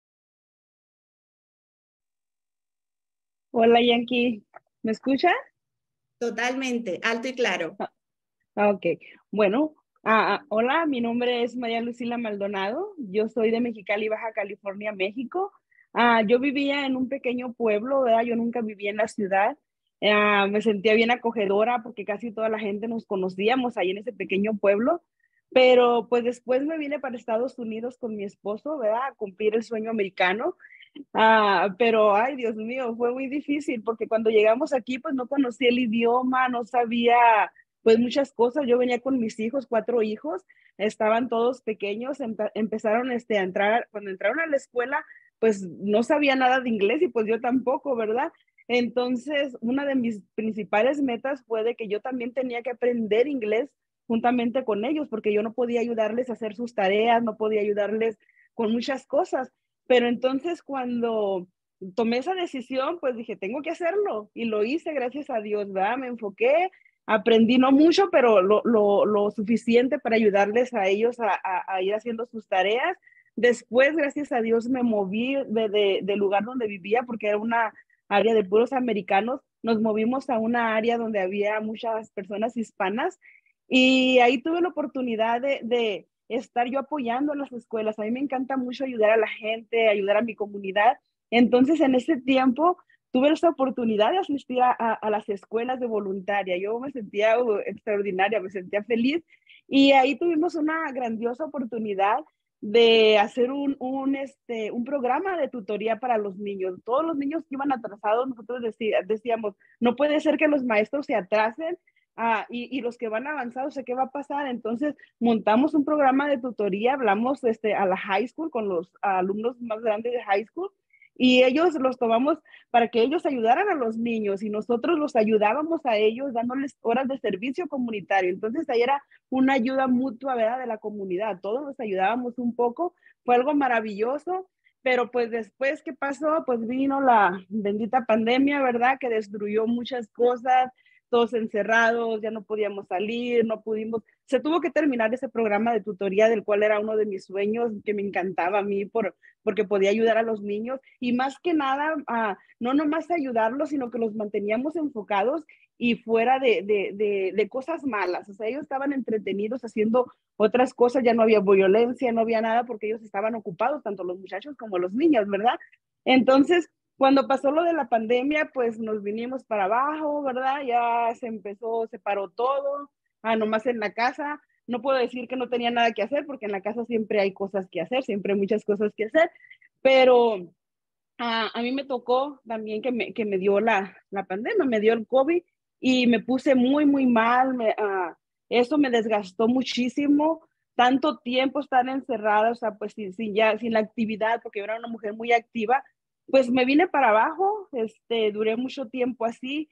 Hola Yankee, ¿me escucha? Totalmente, alto y claro. Ah, ok, bueno, ah, hola, mi nombre es María Lucila Maldonado, yo soy de Mexicali, Baja California, México. Ah, yo vivía en un pequeño pueblo, ¿verdad? Yo nunca viví en la ciudad. Ah, me sentía bien acogedora porque casi toda la gente nos conocíamos ahí en ese pequeño pueblo, pero pues después me vine para Estados Unidos con mi esposo, ¿verdad? A cumplir el sueño americano. Ah, pero, ay, Dios mío, fue muy difícil porque cuando llegamos aquí, pues no conocía el idioma, no sabía, pues muchas cosas. Yo venía con mis hijos, cuatro hijos, estaban todos pequeños, empe- empezaron este, a entrar, cuando entraron a la escuela, pues no sabía nada de inglés y pues yo tampoco, ¿verdad? Entonces, una de mis principales metas fue de que yo también tenía que aprender inglés juntamente con ellos, porque yo no podía ayudarles a hacer sus tareas, no podía ayudarles con muchas cosas. Pero entonces cuando tomé esa decisión, pues dije, tengo que hacerlo. Y lo hice, gracias a Dios, ¿verdad? Me enfoqué, aprendí no mucho, pero lo, lo, lo suficiente para ayudarles a ellos a, a, a, ir haciendo sus tareas. Después, gracias a Dios, me moví de, de, del lugar donde vivía, porque era una área de puros americanos. Nos movimos a una área donde había muchas personas hispanas y ahí tuve la oportunidad de, de estar yo apoyando a las escuelas. A mí me encanta mucho ayudar a la gente, ayudar a mi comunidad. Entonces, en ese tiempo, tuve esa oportunidad de asistir a, a, a las escuelas de voluntaria. Yo me sentía uh, extraordinaria, me sentía feliz. Y ahí tuvimos una grandiosa oportunidad de hacer un, un, este, un programa de tutoría para los niños. Todos los niños que iban atrasados, nosotros decía, decíamos, no puede ser que los maestros se atrasen. Ah, y, y los que van avanzados, sé qué va a pasar. Entonces, montamos un programa de tutoría, hablamos este, a la high school con los alumnos más grandes de high school y ellos los tomamos para que ellos ayudaran a los niños y nosotros los ayudábamos a ellos dándoles horas de servicio comunitario. Entonces ahí era una ayuda mutua, ¿verdad? De la comunidad. Todos nos ayudábamos un poco. Fue algo maravilloso. Pero pues después, ¿qué pasó? Pues vino la bendita pandemia, ¿verdad? Que destruyó muchas cosas, todos encerrados, ya no podíamos salir, no pudimos, se tuvo que terminar ese programa de tutoría del cual era uno de mis sueños, que me encantaba a mí por, porque podía ayudar a los niños y más que nada, uh, no nomás ayudarlos, sino que los manteníamos enfocados y fuera de, de, de, de cosas malas, o sea, ellos estaban entretenidos haciendo otras cosas, ya no había violencia, no había nada porque ellos estaban ocupados, tanto los muchachos como los niños, ¿verdad? Entonces, cuando pasó lo de la pandemia, pues nos vinimos para abajo, ¿verdad? Ya se empezó, se paró todo, ah, nomás en la casa. No puedo decir que no tenía nada que hacer, porque en la casa siempre hay cosas que hacer, siempre hay muchas cosas que hacer, pero ah, a mí me tocó también que me, que me dio la, la pandemia, me dio el COVID y me puse muy, muy mal, me, ah, eso me desgastó muchísimo, tanto tiempo estar encerrada, o sea, pues sin, sin, ya, sin la actividad, porque yo era una mujer muy activa, pues me vine para abajo, este, duré mucho tiempo así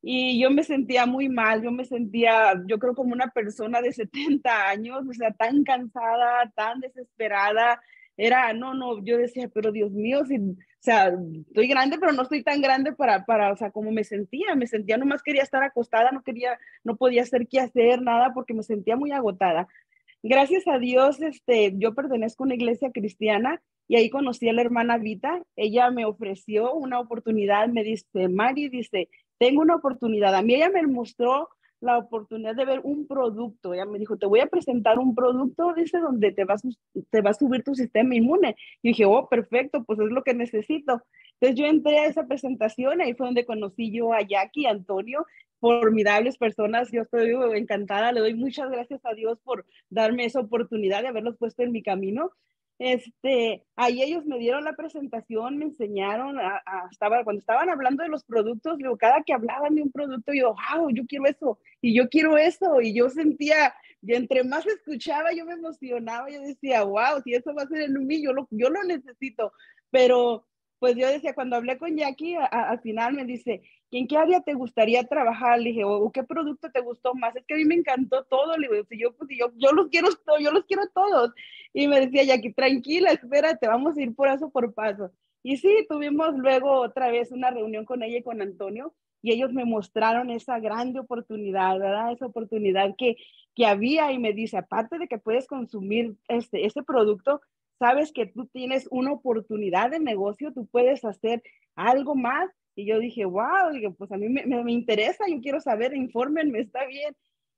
y yo me sentía muy mal, yo me sentía, yo creo como una persona de setenta años, o sea, tan cansada, tan desesperada, era, no, no, yo decía, pero Dios mío, si, o sea, estoy grande, pero no estoy tan grande para, para, o sea, como me sentía, me sentía, nomás quería estar acostada, no quería, no podía hacer qué hacer, nada, porque me sentía muy agotada. Gracias a Dios, este, yo pertenezco a una iglesia cristiana y ahí conocí a la hermana Vita. Ella me ofreció una oportunidad, me dice, Mari, dice, tengo una oportunidad. A mí ella me mostró la oportunidad de ver un producto. Ella me dijo, te voy a presentar un producto, dice, donde te va a, te va a subir tu sistema inmune. Y dije, oh, perfecto, pues es lo que necesito. Entonces yo entré a esa presentación, ahí fue donde conocí yo a Jackie, a Antonio, formidables personas. Yo estoy encantada, le doy muchas gracias a Dios por darme esa oportunidad de haberlos puesto en mi camino. Este, ahí ellos me dieron la presentación, me enseñaron, a, a, estaba, cuando estaban hablando de los productos, digo, cada que hablaban de un producto, yo, wow, yo quiero eso, y yo quiero eso, y yo sentía, y entre más escuchaba, yo me emocionaba, yo decía, wow, si eso va a ser en mí, yo lo, yo lo necesito, pero pues yo decía, cuando hablé con Jackie, a, a, al final me dice, ¿y en qué área te gustaría trabajar? Le dije, ¿o, o qué producto te gustó más? Es que a mí me encantó todo, le digo, si yo, pues, yo, yo los quiero, yo los quiero todos. Y me decía, Jackie, tranquila, espérate, vamos a ir paso por paso. Y sí, tuvimos luego otra vez una reunión con ella y con Antonio, y ellos me mostraron esa grande oportunidad, ¿verdad? Esa oportunidad que, que había, y me dice, aparte de que puedes consumir este, este producto, sabes que tú tienes una oportunidad de negocio, tú puedes hacer algo más. Y yo dije, wow, digo, pues a mí me, me, me interesa, yo quiero saber, infórmenme, está bien.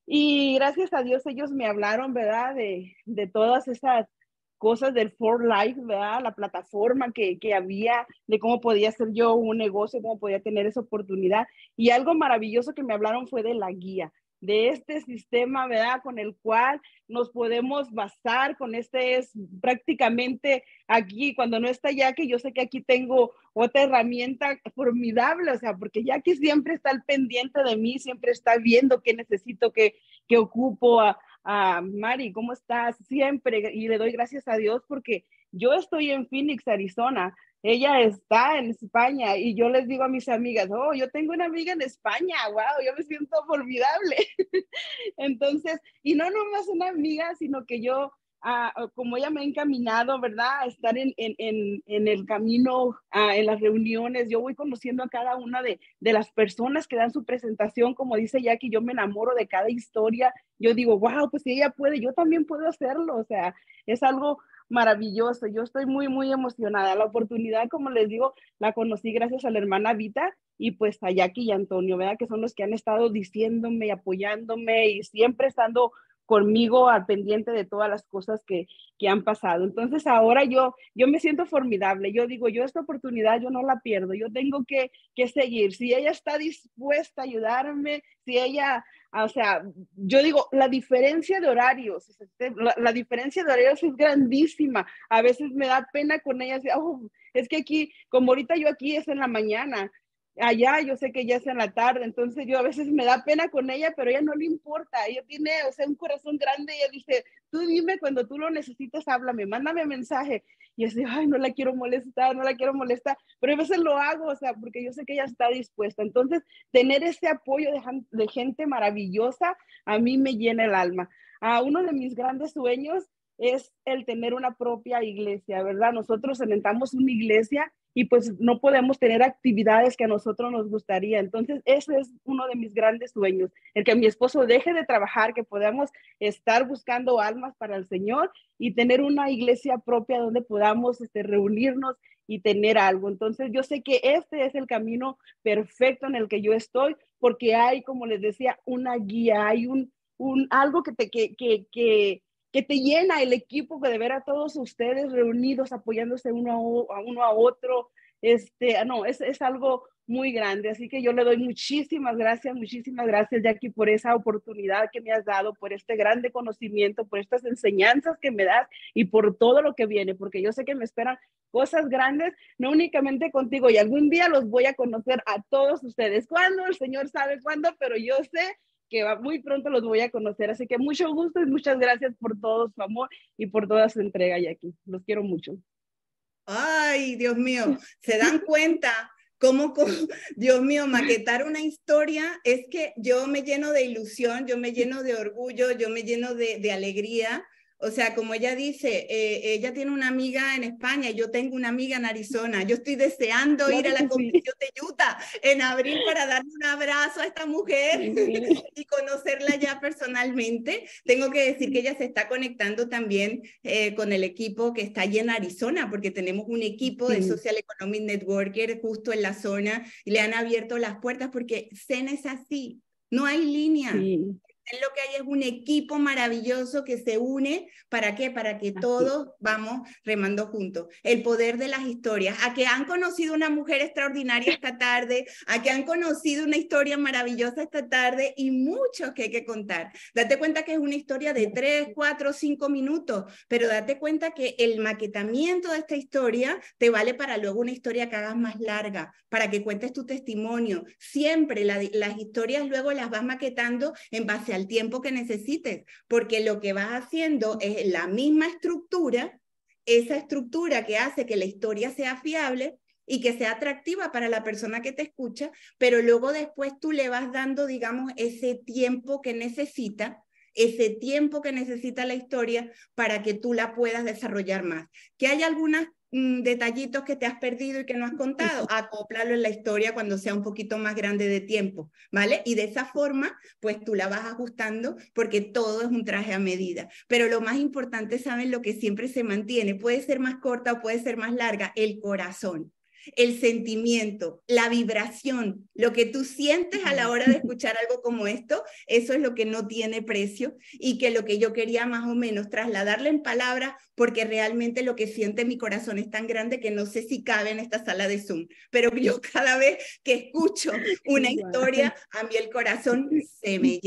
Y gracias a Dios ellos me hablaron, ¿verdad? De, de todas esas cosas del For Life, ¿verdad? La plataforma que, que había, de cómo podía hacer yo un negocio, cómo podía tener esa oportunidad. Y algo maravilloso que me hablaron fue de la guía. de este sistema, ¿verdad? Con el cual nos podemos basar, con este es prácticamente aquí, cuando no está Jackie, yo sé que aquí tengo otra herramienta formidable, o sea, porque Jackie siempre está al pendiente de mí, siempre está viendo qué necesito, qué, qué ocupo. A, a Mari, ¿cómo estás? Siempre, y le doy gracias a Dios porque yo estoy en Phoenix, Arizona, ella está en España y yo les digo a mis amigas, oh, yo tengo una amiga en España, wow, yo me siento formidable. Entonces, y no nomás una amiga, sino que yo, uh, como ella me ha encaminado, ¿verdad? A estar en, en, en, en el camino, uh, en las reuniones, yo voy conociendo a cada una de, de las personas que dan su presentación, como dice Jackie, yo me enamoro de cada historia, yo digo, wow, pues si ella puede, yo también puedo hacerlo, o sea, es algo maravilloso, yo estoy muy, muy emocionada. La oportunidad, como les digo, la conocí gracias a la hermana Vita y pues a Jackie y Antonio, ¿verdad? Que son los que han estado diciéndome y apoyándome y siempre estando conmigo al pendiente de todas las cosas que, que han pasado. Entonces ahora yo, yo me siento formidable. Yo digo, yo esta oportunidad yo no la pierdo. Yo tengo que, que seguir. Si ella está dispuesta a ayudarme, si ella, o sea, yo digo, la diferencia de horarios, la, la diferencia de horarios es grandísima. A veces me da pena con ella. Oh, es que aquí, como ahorita yo aquí es en la mañana, allá yo sé que ya es en la tarde, entonces yo a veces me da pena con ella, pero a ella no le importa, ella tiene, o sea, un corazón grande, ella dice, tú dime cuando tú lo necesites, háblame, mándame mensaje, y yo sé, ay, no la quiero molestar, no la quiero molestar, pero a veces lo hago, o sea, porque yo sé que ella está dispuesta, entonces tener ese apoyo de, de gente maravillosa, a mí me llena el alma. A uno de mis grandes sueños es el tener una propia iglesia, ¿verdad? Nosotros alentamos una iglesia y pues no podemos tener actividades que a nosotros nos gustaría. Entonces, ese es uno de mis grandes sueños, el que mi esposo deje de trabajar, que podamos estar buscando almas para el Señor y tener una iglesia propia donde podamos este, reunirnos y tener algo. Entonces, yo sé que este es el camino perfecto en el que yo estoy, porque hay, como les decía, una guía, hay un, un algo que te, que, que, que que te llena el equipo, que de ver a todos ustedes reunidos, apoyándose uno a, a uno a otro, este, no, es, es algo muy grande, así que yo le doy muchísimas gracias, muchísimas gracias, Jackie, por esa oportunidad que me has dado, por este grande conocimiento, por estas enseñanzas que me das y por todo lo que viene, porque yo sé que me esperan cosas grandes, no únicamente contigo, y algún día los voy a conocer a todos ustedes. ¿Cuándo? El Señor sabe cuándo, pero yo sé que muy pronto los voy a conocer. Así que mucho gusto y muchas gracias por todo su amor y por toda su entrega, Jackie. Los quiero mucho. Ay, Dios mío, ¿se dan cuenta cómo, cómo, Dios mío, maquetar una historia? Es que yo me lleno de ilusión, yo me lleno de orgullo, yo me lleno de, de alegría. O sea, como ella dice, eh, ella tiene una amiga en España, yo tengo una amiga en Arizona. Yo estoy deseando Claro ir a la sí. convención de Utah en abril para darle un abrazo a esta mujer sí. y conocerla ya personalmente. Tengo que decir que ella se está conectando también eh, con el equipo que está allí en Arizona, porque tenemos un equipo sí. de Social Economic Networker justo en la zona y le han abierto las puertas porque C E N es así, no hay línea. Sí. Lo que hay es un equipo maravilloso que se une, ¿para qué? Para que todos vamos remando juntos. El poder de las historias, a que han conocido una mujer extraordinaria esta tarde, a que han conocido una historia maravillosa esta tarde y muchos que hay que contar. Date cuenta que es una historia de tres, cuatro, cinco minutos, pero date cuenta que el maquetamiento de esta historia te vale para luego una historia que hagas más larga, para que cuentes tu testimonio. Siempre la, las historias luego las vas maquetando en base a el tiempo que necesites, porque lo que vas haciendo es la misma estructura, esa estructura que hace que la historia sea fiable y que sea atractiva para la persona que te escucha, pero luego después tú le vas dando, digamos, ese tiempo que necesita, ese tiempo que necesita la historia para que tú la puedas desarrollar más. Que hay algunas mm, detallitos que te has perdido y que no has contado, acóplalo en la historia cuando sea un poquito más grande de tiempo, ¿vale? Y de esa forma, pues tú la vas ajustando porque todo es un traje a medida. Pero lo más importante, ¿saben? Lo que siempre se mantiene, puede ser más corta o puede ser más larga, el corazón. El sentimiento, la vibración, lo que tú sientes a la hora de escuchar algo como esto, eso es lo que no tiene precio y que lo que yo quería más o menos trasladarle en palabras, porque realmente lo que siente mi corazón es tan grande que no sé si cabe en esta sala de Zoom, pero yo cada vez que escucho una historia, a mí el corazón se me llena,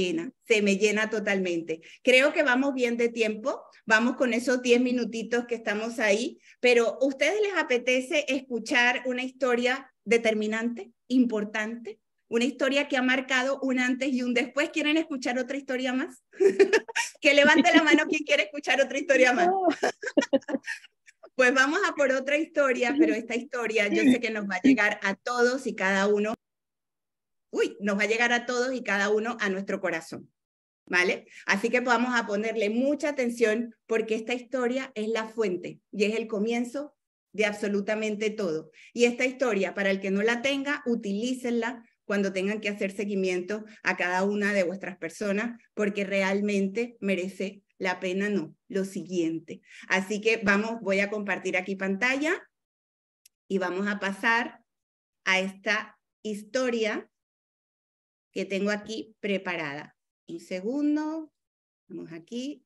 se me llena totalmente. Creo que vamos bien de tiempo, vamos con esos diez minutitos que estamos ahí, pero ¿a ustedes les apetece escuchar una historia determinante, importante? Una historia que ha marcado un antes y un después. ¿Quieren escuchar otra historia más? Que levante la mano quien quiere escuchar otra historia más. Pues vamos a por otra historia, pero esta historia yo sé que nos va a llegar a todos y cada uno. Uy, nos va a llegar a todos y cada uno a nuestro corazón, ¿vale? Así que vamos a ponerle mucha atención porque esta historia es la fuente y es el comienzo de absolutamente todo. Y esta historia, para el que no la tenga, utilícenla cuando tengan que hacer seguimiento a cada una de vuestras personas, porque realmente merece la pena, no, lo siguiente. Así que vamos, voy a compartir aquí pantalla y vamos a pasar a esta historia que tengo aquí preparada. Un segundo, vamos aquí.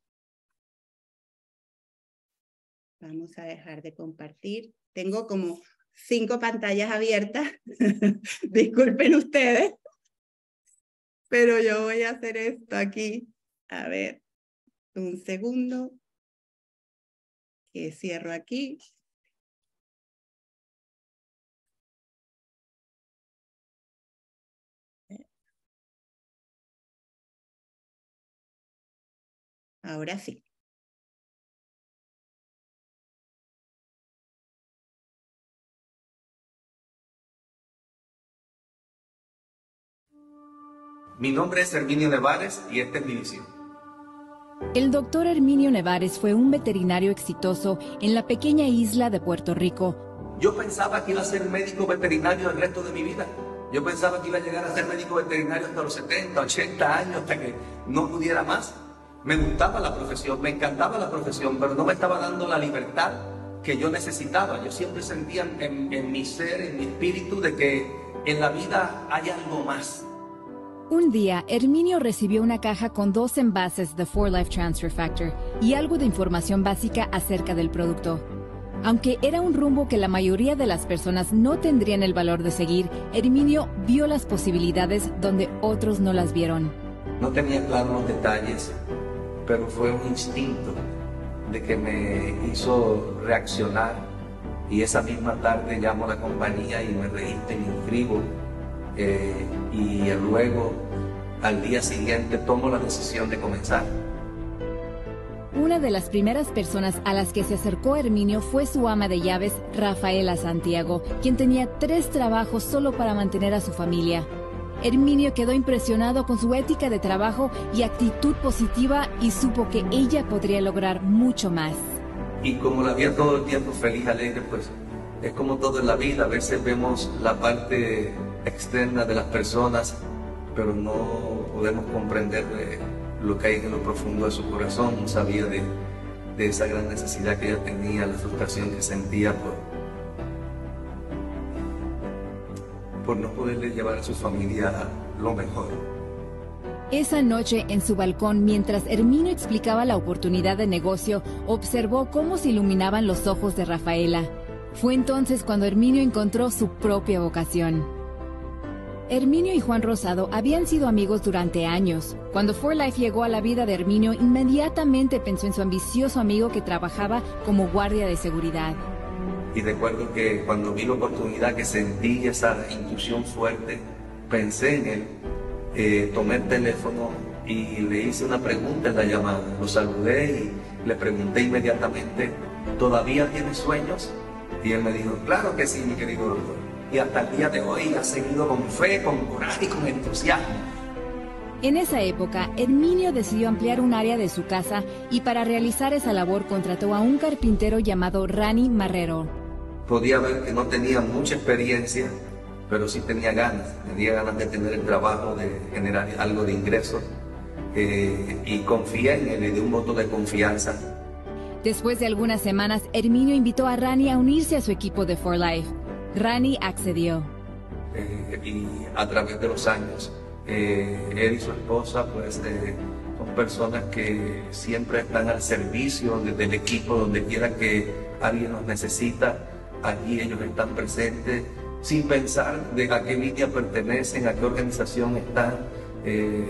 Vamos a dejar de compartir. Tengo como cinco pantallas abiertas. Disculpen ustedes, pero yo voy a hacer esto aquí. A ver, un segundo. Que cierro aquí. Ahora sí. Mi nombre es Herminio Nevares y esta es mi visión. El doctor Herminio Nevares fue un veterinario exitoso en la pequeña isla de Puerto Rico. Yo pensaba que iba a ser médico veterinario el resto de mi vida. Yo pensaba que iba a llegar a ser médico veterinario hasta los setenta, ochenta años, hasta que no pudiera más. Me gustaba la profesión, me encantaba la profesión, pero no me estaba dando la libertad que yo necesitaba. Yo siempre sentía en, en mi ser, en mi espíritu, de que en la vida hay algo más. Un día, Herminio recibió una caja con dos envases de four life Transfer Factor y algo de información básica acerca del producto. Aunque era un rumbo que la mayoría de las personas no tendrían el valor de seguir, Herminio vio las posibilidades donde otros no las vieron. No tenía claro los detalles, pero fue un instinto de que me hizo reaccionar. Y esa misma tarde llamo a la compañía y me registro y me inscribo. Eh, y luego, al día siguiente, tomo la decisión de comenzar. Una de las primeras personas a las que se acercó Herminio fue su ama de llaves, Rafaela Santiago, quien tenía tres trabajos solo para mantener a su familia. Herminio quedó impresionado con su ética de trabajo y actitud positiva y supo que ella podría lograr mucho más. Y como la veía todo el tiempo feliz, alegre, pues es como todo en la vida. A veces vemos la parte externa de las personas, pero no podemos comprender lo que hay en lo profundo de su corazón. No sabía de, de esa gran necesidad que ella tenía, la frustración que sentía por, por no poderle llevar a su familia lo mejor. Esa noche, en su balcón, mientras Herminio explicaba la oportunidad de negocio, observó cómo se iluminaban los ojos de Rafaela. Fue entonces cuando Herminio encontró su propia vocación. Herminio y Juan Rosado habían sido amigos durante años. Cuando four life llegó a la vida de Herminio, inmediatamente pensó en su ambicioso amigo que trabajaba como guardia de seguridad. Y recuerdo que cuando vi la oportunidad, que sentí esa intuición fuerte, pensé en él, eh, tomé el teléfono y le hice una pregunta en la llamada. Lo saludé y le pregunté inmediatamente, ¿todavía tienes sueños? Y él me dijo, claro que sí, mi querido doctor. Y hasta el día de hoy ha seguido con fe, con coraje y con entusiasmo. En esa época, Herminio decidió ampliar un área de su casa y para realizar esa labor contrató a un carpintero llamado Rani Marrero. Podía ver que no tenía mucha experiencia, pero sí tenía ganas. Tenía ganas de tener el trabajo, de generar algo de ingresos. Eh, y confié en él, le di un voto de confianza. Después de algunas semanas, Herminio invitó a Rani a unirse a su equipo de four life. Rani accedió. Eh, y a través de los años, eh, él y su esposa pues, eh, son personas que siempre están al servicio de, del equipo, donde quiera que alguien los necesita, allí ellos están presentes, sin pensar de a qué línea pertenecen, a qué organización están. Eh,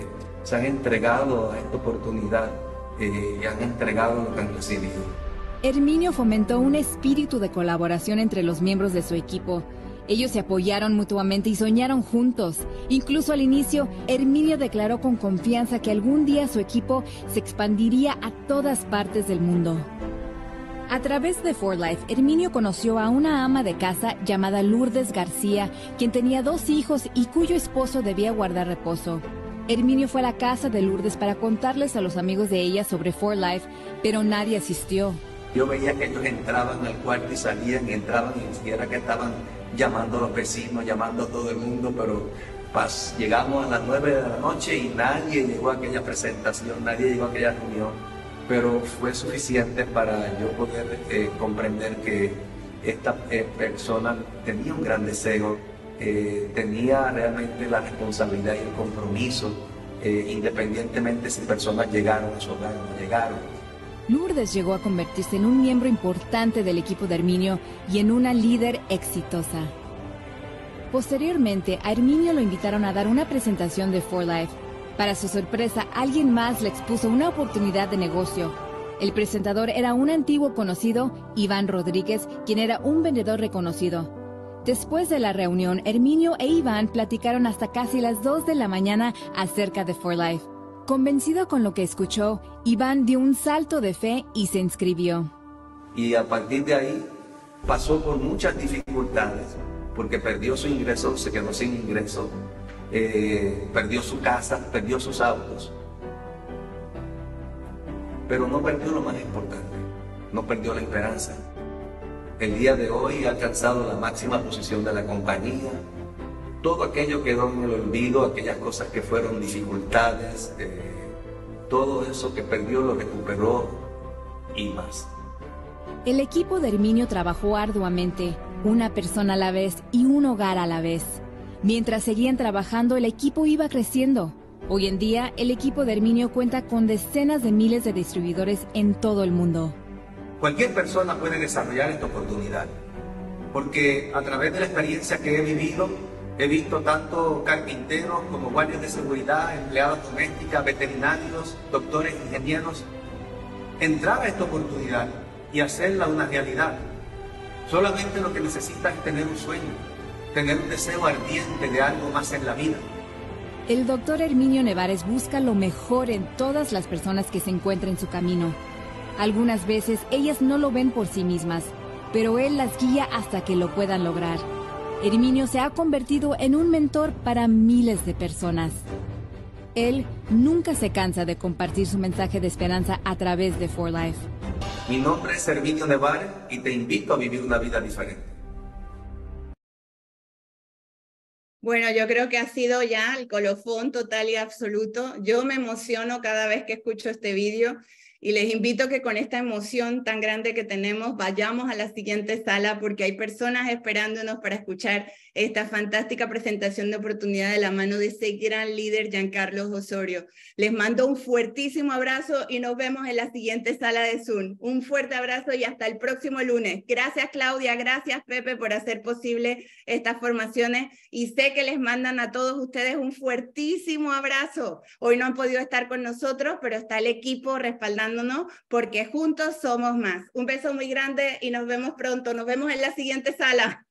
se han entregado a esta oportunidad eh, y han entregado lo que han recibido. Herminio fomentó un espíritu de colaboración entre los miembros de su equipo. Ellos se apoyaron mutuamente y soñaron juntos. Incluso al inicio, Herminio declaró con confianza que algún día su equipo se expandiría a todas partes del mundo. A través de For Life, Herminio conoció a una ama de casa llamada Lourdes García, quien tenía dos hijos y cuyo esposo debía guardar reposo. Herminio fue a la casa de Lourdes para contarles a los amigos de ella sobre For Life, pero nadie asistió. Yo veía que ellos entraban al cuarto y salían, y entraban y ni siquiera que estaban llamando a los vecinos, llamando a todo el mundo, pero pas, llegamos a las nueve de la noche y nadie llegó a aquella presentación, nadie llegó a aquella reunión, pero fue suficiente para yo poder eh, comprender que esta eh, persona tenía un gran deseo, eh, tenía realmente la responsabilidad y el compromiso, eh, independientemente si personas llegaron a su hogar o no llegaron. Lourdes llegó a convertirse en un miembro importante del equipo de Herminio y en una líder exitosa. Posteriormente, a Herminio lo invitaron a dar una presentación de For Life. Para su sorpresa, alguien más le expuso una oportunidad de negocio. El presentador era un antiguo conocido, Iván Rodríguez, quien era un vendedor reconocido. Después de la reunión, Herminio e Iván platicaron hasta casi las dos de la mañana acerca de For Life. Convencido con lo que escuchó, Iván dio un salto de fe y se inscribió. Y a partir de ahí pasó por muchas dificultades, porque perdió su ingreso, se quedó sin ingreso, eh, perdió su casa, perdió sus autos. Pero no perdió lo más importante, no perdió la esperanza. El día de hoy ha alcanzado la máxima posición de la compañía. Todo aquello quedó en el olvido, aquellas cosas que fueron dificultades, eh, todo eso que perdió lo recuperó y más. El equipo de Herminio trabajó arduamente, una persona a la vez y un hogar a la vez. Mientras seguían trabajando, el equipo iba creciendo. Hoy en día, el equipo de Herminio cuenta con decenas de miles de distribuidores en todo el mundo. Cualquier persona puede desarrollar esta oportunidad, porque a través de la experiencia que he vivido, he visto tanto carpinteros como guardias de seguridad, empleadas domésticas, veterinarios, doctores, ingenieros, entrar a esta oportunidad y hacerla una realidad. Solamente lo que necesitas es tener un sueño, tener un deseo ardiente de algo más en la vida. El doctor Herminio Nevares busca lo mejor en todas las personas que se encuentran en su camino. Algunas veces ellas no lo ven por sí mismas, pero él las guía hasta que lo puedan lograr. Herminio se ha convertido en un mentor para miles de personas. Él nunca se cansa de compartir su mensaje de esperanza a través de For Life. Mi nombre es Herminio Nevares y te invito a vivir una vida diferente. Bueno, yo creo que ha sido ya el colofón total y absoluto. Yo me emociono cada vez que escucho este vídeo. Y les invito que con esta emoción tan grande que tenemos vayamos a la siguiente sala porque hay personas esperándonos para escuchar esta fantástica presentación de oportunidad de la mano de ese gran líder Giancarlo Osorio. Les mando un fuertísimo abrazo y nos vemos en la siguiente sala de Zoom. Un fuerte abrazo y hasta el próximo lunes. Gracias Claudia, gracias Pepe por hacer posible estas formaciones y sé que les mandan a todos ustedes un fuertísimo abrazo. Hoy no han podido estar con nosotros, pero está el equipo respaldándonos porque juntos somos más. Un beso muy grande y nos vemos pronto. Nos vemos en la siguiente sala.